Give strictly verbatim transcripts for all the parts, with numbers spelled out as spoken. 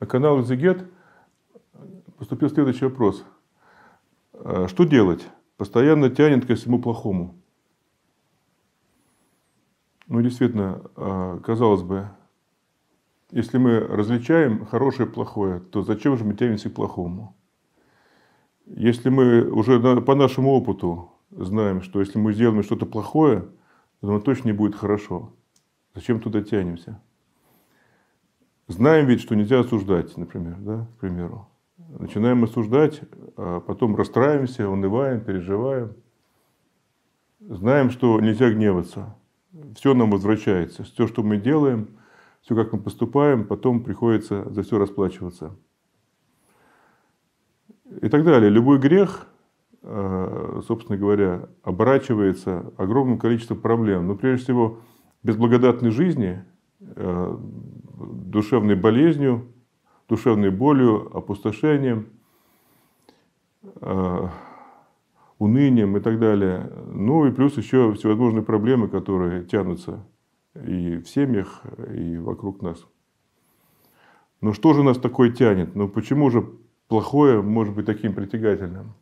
канал «Экзегет» поступил следующий вопрос. Что делать? Постоянно тянет ко всему плохому. Ну, действительно, казалось бы, если мы различаем хорошее и плохое, то зачем же мы тянемся к плохому? Если мы уже по нашему опыту знаем, что если мы сделаем что-то плохое, то нам точно не будет хорошо. Зачем туда тянемся? Знаем ведь, что нельзя осуждать, например, да, к примеру. Начинаем осуждать, а потом расстраиваемся, унываем, переживаем. Знаем, что нельзя гневаться. Все нам возвращается. Все, что мы делаем, все, как мы поступаем, потом приходится за все расплачиваться. И так далее. Любой грех, собственно говоря, оборачивается огромным количеством проблем. Но прежде всего, без благодатной жизни, душевной болезнью, душевной болью, опустошением, унынием и так далее. Ну и плюс еще всевозможные проблемы, которые тянутся и в семьях, и вокруг нас. Но что же нас такое тянет? Ну почему же плохое может быть таким притягательным?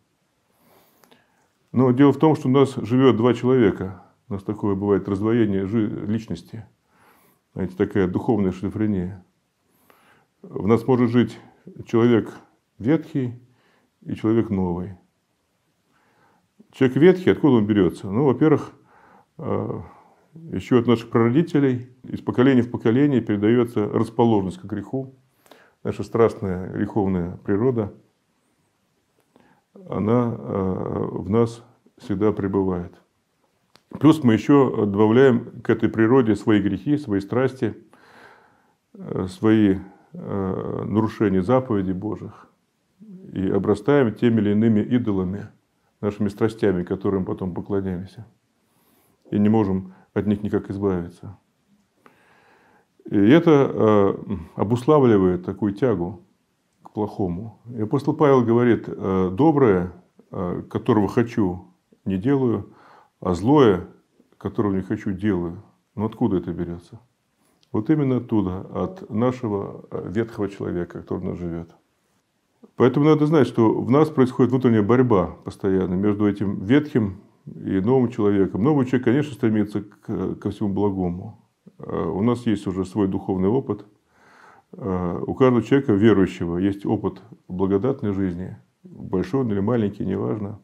Но дело в том, что у нас живет два человека. У нас такое бывает раздвоение личности. Знаете, такая духовная шизофрения. В нас может жить человек ветхий и человек новый. Человек ветхий, откуда он берется? Ну, во-первых, еще от наших прародителей, из поколения в поколение передается расположенность к греху. Наша страстная греховная природа, она в нас всегда пребывает. Плюс мы еще добавляем к этой природе свои грехи, свои страсти, свои нарушения заповедей Божьих. И обрастаем теми или иными идолами, нашими страстями, которым потом поклоняемся. И не можем от них никак избавиться. И это обуславливает такую тягу к плохому. И апостол Павел говорит: доброе, которого хочу, не делаю, а злое, которого не хочу, делаю. Но откуда это берется? Вот именно оттуда, от нашего ветхого человека, который в нас живет. Поэтому надо знать, что в нас происходит внутренняя борьба постоянно между этим ветхим и новым человеком. Новый человек, конечно, стремится к, ко всему благому. У нас есть уже свой духовный опыт. У каждого человека, верующего, есть опыт благодатной жизни. Большой он или маленький, неважно.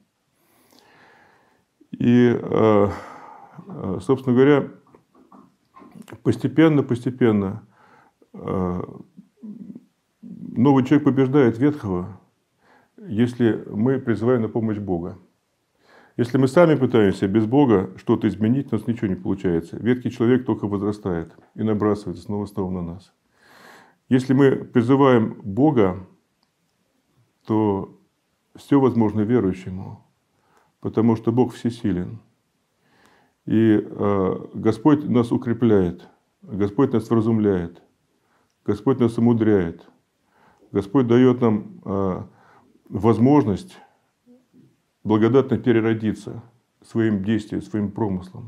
И, собственно говоря, постепенно-постепенно новый человек побеждает ветхого, если мы призываем на помощь Бога. Если мы сами пытаемся без Бога что-то изменить, у нас ничего не получается. Ветхий человек только возрастает и набрасывается снова и снова на нас. Если мы призываем Бога, то все возможно верующему, потому что Бог всесилен. И э, Господь нас укрепляет, Господь нас вразумляет, Господь нас умудряет. Господь дает нам э, возможность благодатно переродиться своим действием, своим промыслом.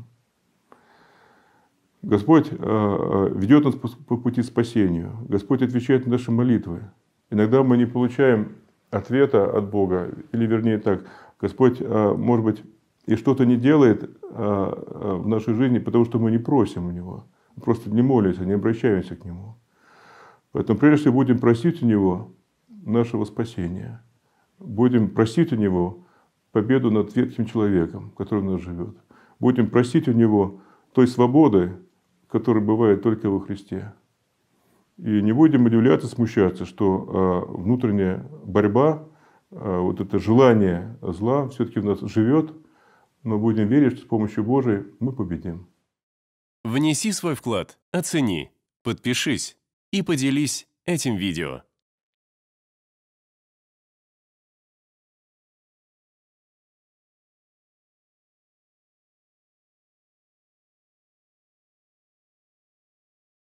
Господь э, ведет нас по, по пути спасению. Господь отвечает на наши молитвы. Иногда мы не получаем ответа от Бога, или вернее так, Господь, э, может быть, и что-то не делает э, в нашей жизни, потому что мы не просим у Него, просто не молимся, не обращаемся к Нему. Поэтому прежде всего будем просить у Него нашего спасения. Будем просить у Него победу над ветхим человеком, который в нас живет. Будем просить у Него той свободы, которая бывает только во Христе. И не будем удивляться, смущаться, что внутренняя борьба, вот это желание зла все-таки в нас живет, но будем верить, что с помощью Божией мы победим. Внеси свой вклад, оцени, подпишись и поделись этим видео.